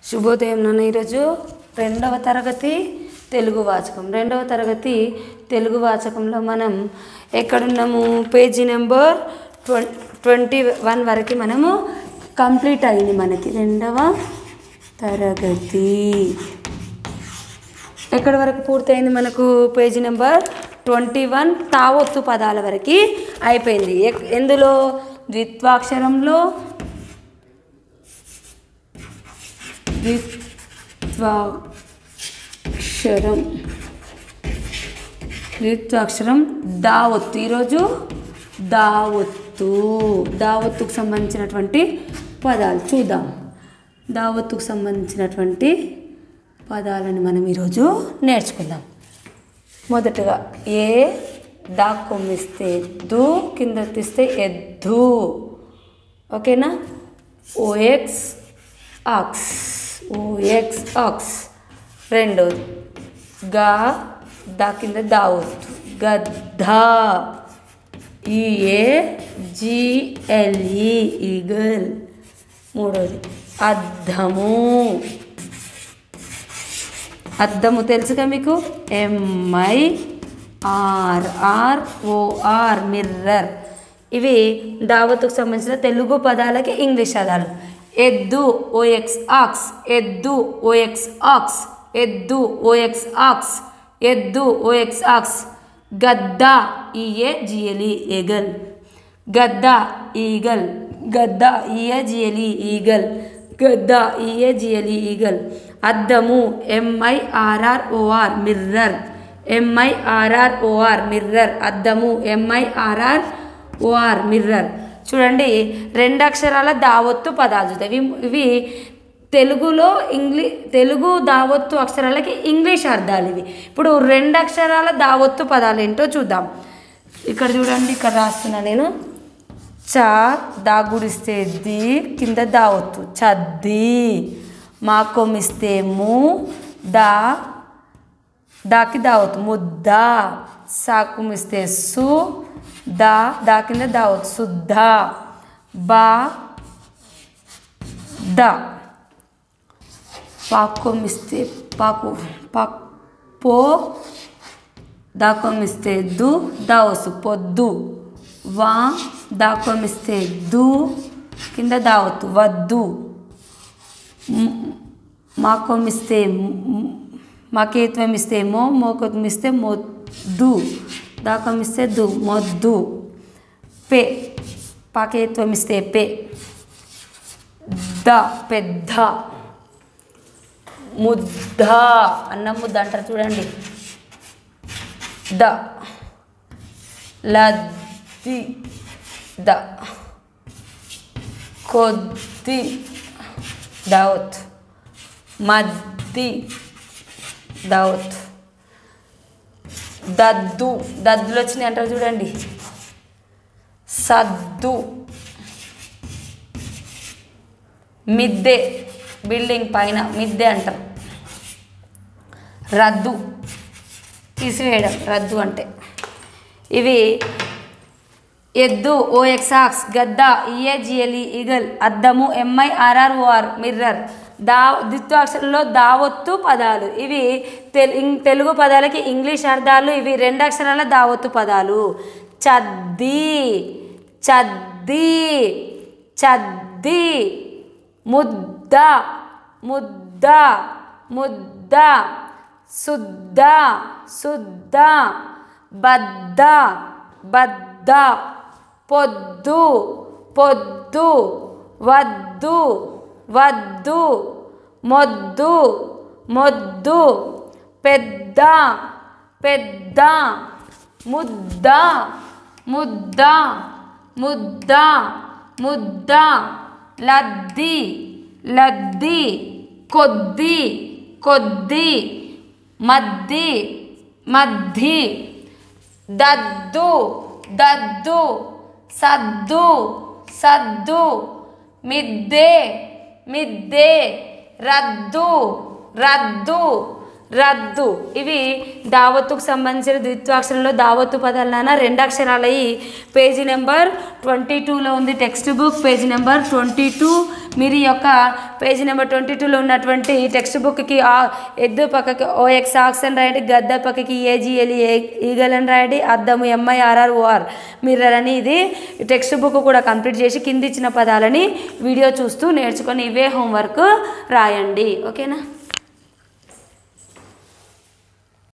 శుభోదయం నాన్న. ఈరోజు రెండవ తరగతి తెలుగు వాచకంలో మనం ఎక్కడున్నాము? పేజీ నెంబర్ 21 వరకు మనము కంప్లీట్ అయింది. మనకి రెండవ తరగతి ఎక్కడి వరకు పూర్తయింది? మనకు పేజీ నెంబర్ 21 తావొత్తు పదాల వరకు అయిపోయింది. ఎందులో? ద్విత్వాక్షరంలో ద్విత్వాక్షరం దావొత్తు. ఈరోజు దావొత్తుకు సంబంధించినటువంటి పదాలు చూద్దాం. దావొత్తుకు సంబంధించినటువంటి పదాలను మనం ఈరోజు నేర్చుకుందాం. మొదటగా దా కొమ్మిస్తే దు, కింద తీస్తే ఎద్దు. ఓకేనా? O X ox. రెండోది దా కింద దావొత్తు గద్ద. EAGLE eagle. మూడోది అద్దము తెలుసుగా మీకు? MIRROR mirror. ఇవి దావత్తుకు సంబంధించిన తెలుగు పదాలకి ఇంగ్లీష్ పదాలు. ఎద్దు ఓఎక్స్ ఆక్స్, గద్ద EAGLE ఈగల్, గద్ద ఈగల్, EAGLE ఈగల్. అద్దము MIRROR మిర్రర్, అద్దము MIRROR మిర్రర్. చూడండి, రెండు అక్షరాల దావొత్తు పదాలు చూద్దాం. ఇవి తెలుగు దావొత్తు అక్షరాలకి ఇంగ్లీష్ అర్థాలు ఇవి. ఇప్పుడు రెండు అక్షరాల దావొత్తు పదాలు ఏంటో చూద్దాం. ఇక్కడ చూడండి, ఇక్కడ రాస్తున్నా నేను. దా గుడిస్తే ది, కింద దావొత్తు చద్ది. మా కొమ్మిస్తే ము, దాకి దావొత్తు ముద్ద. సా కొమ్మిస్తే సు, దా కింద దావొత్తు శుద్ధ. ద పాకు కొమ్మిస్తే పో, దా కొమ్మిస్తే దు, దావొస్తు పొద్దు. దా కొమ్మిస్తే దు, కింద దావొత్తు వద్దు. మాకేత్వమిస్తే మోకొత్మిస్తే మొద్దు. దా కొమ్మిస్తే దు, మొద్దు. పాకేత్వమిస్తే పెద్ద. ముద్ద, అన్నం ముద్ద అంటారు చూడండి. లద్ది, కొద్ది దావత్. మద్ది దావత్. దద్దులు వచ్చినాయి అంటారు చూడండి. సద్దు. మిద్దె, బిల్డింగ్ పైన మిద్దె అంటారు. రద్దు, తీసివేయడం, రద్దు అంటే. ఇవి ఎద్దు OX ఆక్స్, గద్ద EAGLE ఈగల్, అద్దము MIRROR మిర్రర్. ద్విత్వాక్షరంలో దావొత్తు పదాలు. ఇవి తెలుగు పదాలకి ఇంగ్లీష్ అర్థాలు. ఇవి రెండు అక్షరాల దావొత్తు పదాలు. చద్ది, ముద్ద, శుద్ధ, బద్ద, పొద్దు, వద్దు, మొద్దు, పెద్ద, ముద్ద, లద్ది, కొద్ది, మద్ది, దద్దు, సద్దు, మిద్దె, రద్దు, రద్దు. ఇవి దావత్తుకు సంబంధించిన ద్విత్వాక్షరంలో దావత్తు పదాలు నాన్న. 2 అక్షరాలు అయ్యి పేజీ నెంబర్ 22లో ఉంది టెక్స్ట్ బుక్, పేజీ నెంబర్ 22. మీరు ఈ యొక్క పేజీ నెంబర్ 22లో ఉన్నటువంటి టెక్స్ట్ బుక్కి ఎద్దు పక్కకి ఓఎక్స్ ఆక్సన్ రాయండి, గద్ద పక్కకి ఏజిఎల్ ఈగల్ అని రాయండి, అద్దము MIRROR మిర్రర్ అని. ఇది టెక్స్ట్ బుక్ కూడా కంప్లీట్ చేసి కింద ఇచ్చిన పదాలని వీడియో చూస్తూ నేర్చుకొని ఇవే హోంవర్క్ రాయండి. ఓకేనా?